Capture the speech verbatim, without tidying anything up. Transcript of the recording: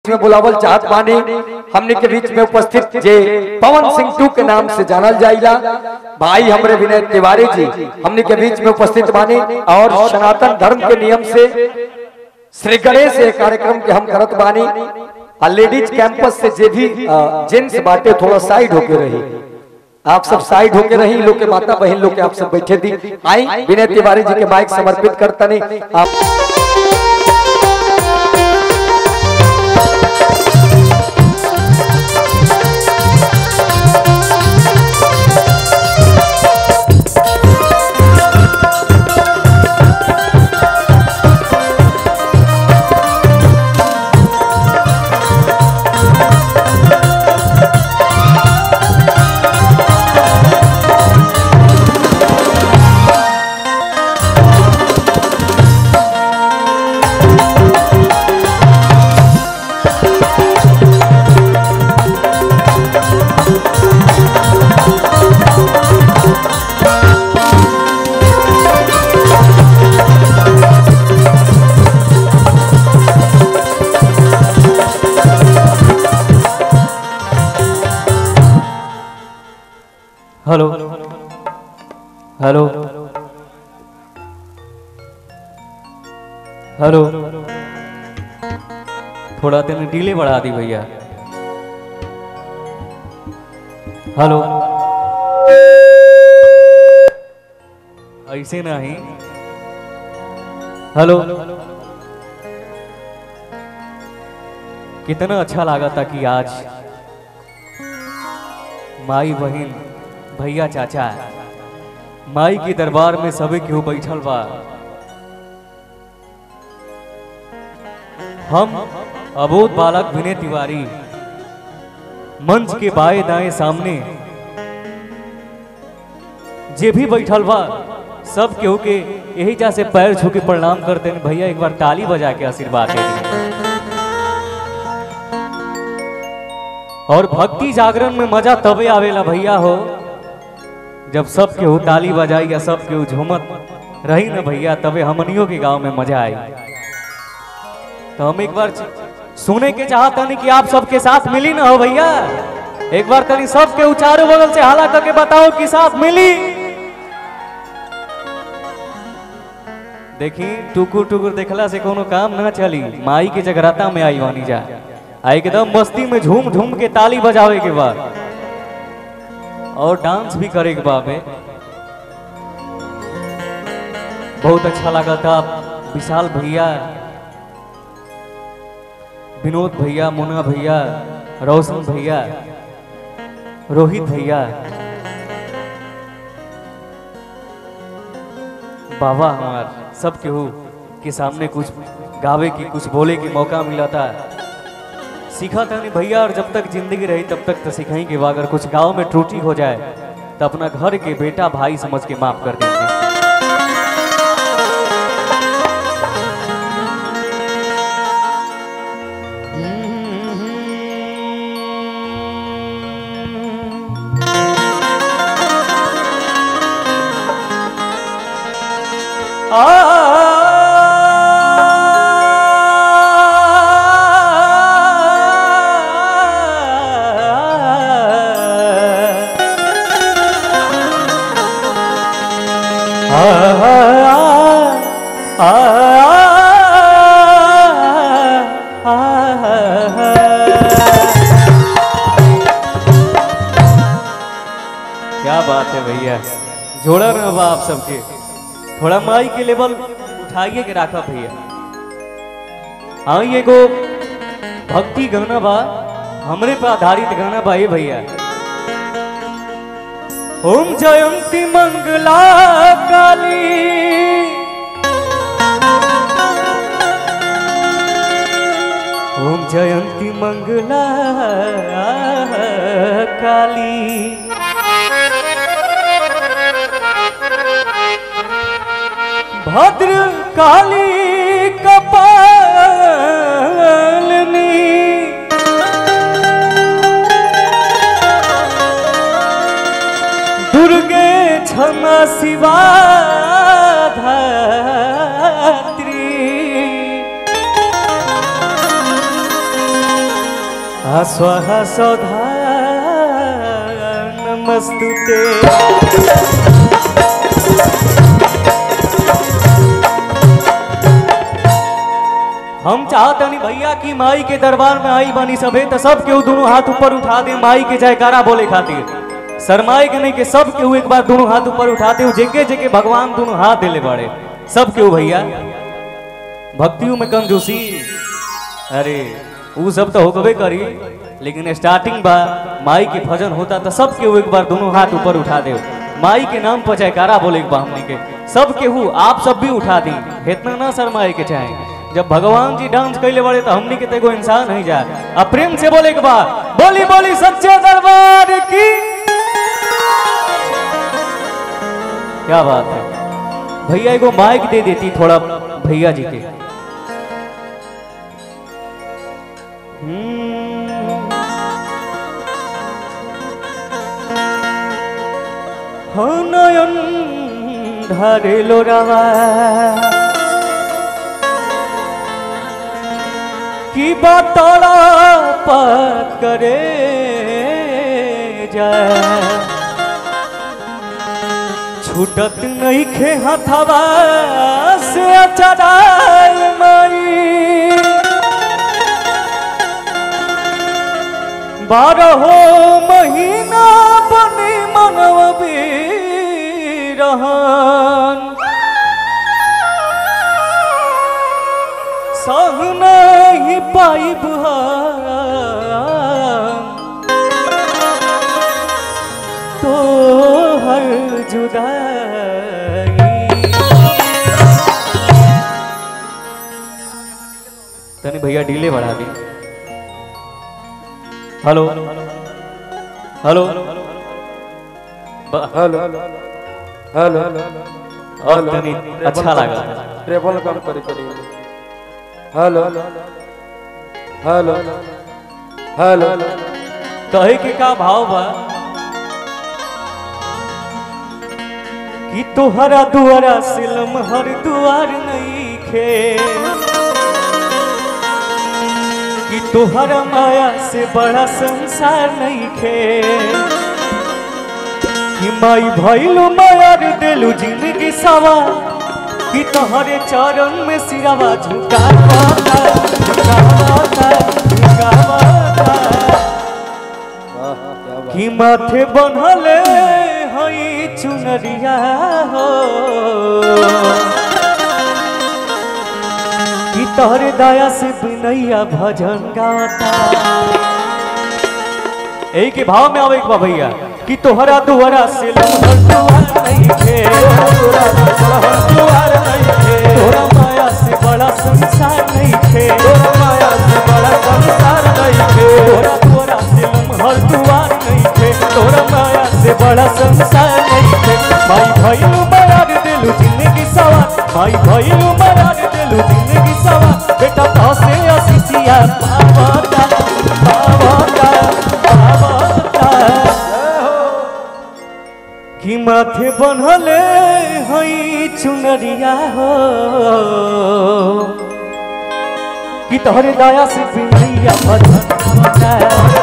में बुलावल चाहत बानी हमने के बीच में उपस्थित जे पवन सिंह टू के नाम से जानल जाइला भाई हमरे विनय तिवारी जी हमने के बीच में उपस्थित बानी और सनातन धर्म के नियम से श्री गणेश कार्यक्रम के हम करत बानी और लेडीज कैंपस से जे भी जेंट्स बाटे थोड़ा साइड होके रही आप सब साइड होके रही लोग के माता बहन लोग के आप सब बैठे दी आई विनय तिवारी जी के माइक समर्पित करता नहीं आप हेलो हेलो हेलो थोड़ा दिन डिले बढ़ा दी भैया हेलो ऐसे नहीं हेलो कितना अच्छा लगा था कि आज माई बहन भैया चाचा माई के दरबार में सभी क्यों बैठल बा हम अबोध बालक विनय तिवारी मंच के बाएं दाएं सामने जे भी बैठल बा सब केहू के यही जा से पैर छू के प्रणाम करते हैं भैया एक बार ताली बजा के आशीर्वाद दे और भक्ति जागरण में मजा तबे आवेला भैया हो जब सब केहू ताली बजाई या सब केहू झूमत रही ना भैया तबे हमनियों के गांव में मजा आई तो हम एक बार सुने के चाहता नहीं कि आप सबके साथ मिली ना हो भैया एक बार तनी सब के चारों बगल से हाला करके बताओ कि साथ मिली देखी टुकुर टुकुर देखला से कोनो काम ना चली माई के जगराता में आई वानी जा एकदम मस्ती में झूम झूम के ताली बजावे के बाद और डांस भी करे के बाबे बहुत अच्छा लगा था विशाल भैया विनोद भैया मुन्ना भैया रोशन भैया रोहित भैया बाबा हमार सब केहू के सामने कुछ गावे की कुछ बोले की मौका मिला था सीखा था नहीं भैया और जब तक जिंदगी रही तब तक तो सिखाई के अगर कुछ गांव में त्रुटि हो जाए तो अपना घर के बेटा भाई समझ के माफ कर देंगे क्या बात है भैया जोड़ा ना बा आप सबके थोड़ा माई के लेवल उठाइए के रखा भैया आई एगो भक्ति गाना बा हमरे पे आधारित गाना बा ये भैया ओम जयंती मंगला काली ओम जयंती मंगला काली भद्र काली कपालनी दुर्गे क्षमा शिवा धात्री स्वाहा सौधा नमस्तुते। हम चाहते नहीं भैया कि माई के दरबार में आई बनी सभे तो सब केहू दोनों हाथ ऊपर उठा दे माई के जयकारा बोले खातिर। शर्माए के नहीं के सब केहू एक बार दोनों हाथ ऊपर उठाते हो जेके जेके भगवान दोनों हाथ दिले बड़े सब केहू भैया। भक्तियों में कंजूसी अरे वो सब तो होकबे करी लेकिन स्टार्टिंग बा माई के भजन होता तो सब केहू एक बार दोनों हाथ ऊपर उठा दे माई के नाम पर जयकारा बोले एक बार हमने के सब केहू आप सब भी उठा दी इतना ना शर्माए के चाहे। जब भगवान जी डांस कैले बड़े तो हमने के तो एगो इंसान नहीं जाए अब प्रेम से बोले के बाद बोली बोली सच्चे दरबार की क्या बात है। भैया एगो माइक दे देती थोड़ा भैया जी के। हो नयन ढारे लोरावा की बातड़ा पात करे जाए छूटत नहीं खे हथवा से अचराय माई बारहो महीना बने मनवा रहन सह नहीं पाइब तो हर जुदाई। तनी भैया डीले बढ़ा दी। हेलो हेलो हेलो हेलो और तनी अच्छा लगा ट्रेवल कम करी करी। हेलो हेलो हेलो कहे के का भाव बा कि तोहरा दुआरा सिलम हर दुआर नहीं खे कि तोहरा माया से बड़ा संसार नहीं खे कि माई भइलू माया देलू जिंदगी सवा कि तोहरे चरण में सिरवा झुकावता झुकावता झुकावता कि माथे बनले हई चुनरिया हो कि तोहरे दया से बिनैया भजन गावता। एक के भाव में आवे एक बा भैया कि तोहरा दुआरा से लहर दुआर नहीं खे तोहरा दुआर नहीं खे तोहरा माया से बड़ा संसार नहीं खे तोहरा माया से बड़ा संसार नहीं खे तोहरा दुआरा से लहर दुआर नहीं खे तोहरा माया से बड़ा संसार नहीं खे। माई भइलू माया देलू जिंदगी सवार माई भइलू माया देलू जिंदगी सवार बेटा तो से असिसिया पावता पावता पावता कि माथे बनले हई चुनरिया हो कि तोहरे दया से बिनैया भजन गावता